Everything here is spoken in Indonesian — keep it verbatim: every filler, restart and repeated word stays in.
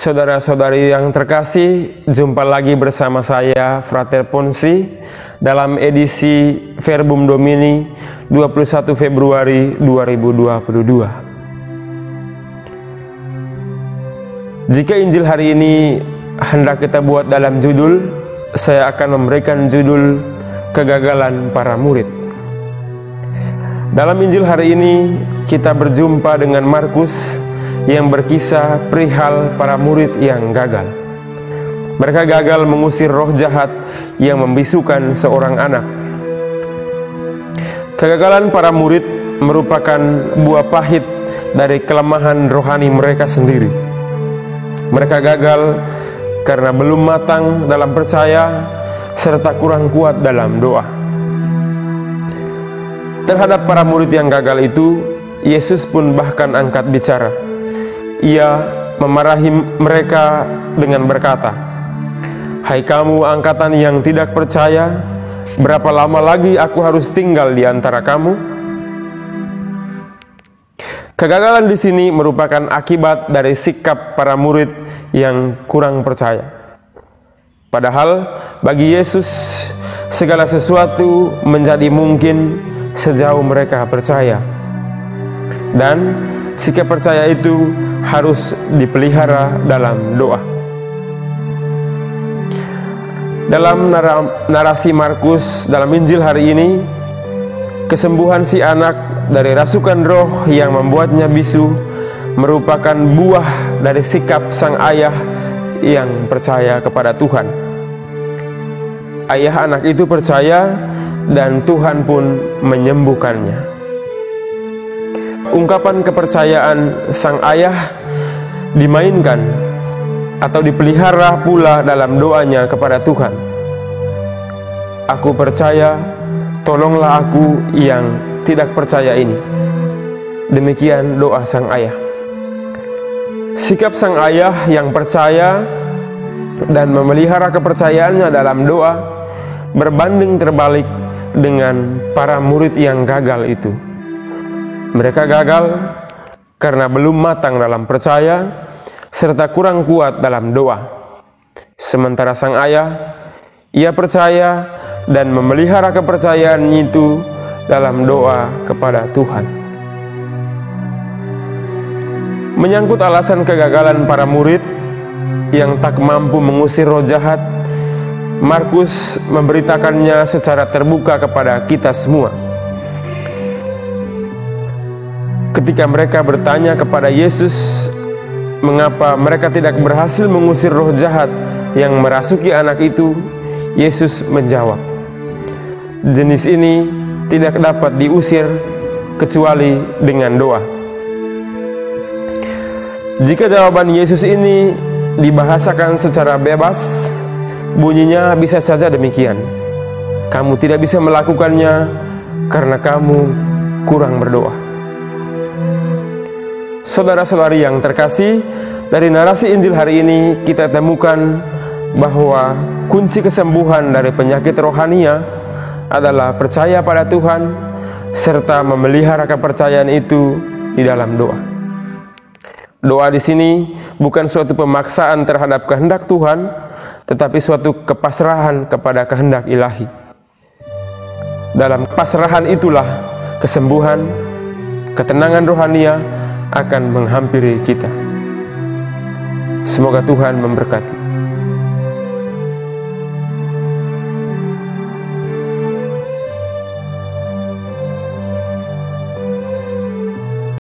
Saudara-saudari yang terkasih, jumpa lagi bersama saya, Frater Ponsi, dalam edisi Verbum Domini dua puluh satu Februari dua ribu dua puluh dua. Jika Injil hari ini hendak kita buat dalam judul, saya akan memberikan judul Kegagalan Para Murid. Dalam Injil hari ini, kita berjumpa dengan Markus yang berkisah perihal para murid yang gagal. Mereka gagal mengusir roh jahat yang membisukan seorang anak. Kegagalan para murid merupakan buah pahit dari kelemahan rohani mereka sendiri. Mereka gagal karena belum matang dalam percaya serta kurang kuat dalam doa. Terhadap para murid yang gagal itu, Yesus pun bahkan angkat bicara. Ia memarahi mereka dengan berkata, "Hai kamu angkatan yang tidak percaya, berapa lama lagi aku harus tinggal di antara kamu?" Kegagalan di sini merupakan akibat dari sikap para murid yang kurang percaya. Padahal bagi Yesus segala sesuatu menjadi mungkin sejauh mereka percaya. Dan sikap percaya itu harus dipelihara dalam doa. Dalam narasi Markus dalam Injil hari ini, kesembuhan si anak dari rasukan roh yang membuatnya bisu merupakan buah dari sikap sang ayah yang percaya kepada Tuhan. Ayah anak itu percaya dan Tuhan pun menyembuhkannya. Ungkapan kepercayaan sang ayah dimainkan atau dipelihara pula dalam doanya kepada Tuhan. "Aku percaya, tolonglah aku yang tidak percaya ini." Demikian doa sang ayah. Sikap sang ayah yang percaya dan memelihara kepercayaannya dalam doa berbanding terbalik dengan para murid yang gagal itu. Mereka gagal karena belum matang dalam percaya serta kurang kuat dalam doa. Sementara sang ayah, ia percaya dan memelihara kepercayaan itu dalam doa kepada Tuhan. Menyangkut alasan kegagalan para murid yang tak mampu mengusir roh jahat, Markus memberitakannya secara terbuka kepada kita semua. Ketika mereka bertanya kepada Yesus mengapa mereka tidak berhasil mengusir roh jahat yang merasuki anak itu, Yesus menjawab, "Jenis ini tidak dapat diusir kecuali dengan doa." Jika jawaban Yesus ini dibahasakan secara bebas, bunyinya bisa saja demikian: "Kamu tidak bisa melakukannya karena kamu kurang berdoa." Saudara-saudari yang terkasih, dari narasi Injil hari ini kita temukan bahwa kunci kesembuhan dari penyakit rohania adalah percaya pada Tuhan serta memelihara kepercayaan itu di dalam doa. Doa di sini bukan suatu pemaksaan terhadap kehendak Tuhan, tetapi suatu kepasrahan kepada kehendak ilahi. Dalam pasrahan itulah kesembuhan, ketenangan rohania akan menghampiri kita. Semoga Tuhan memberkati.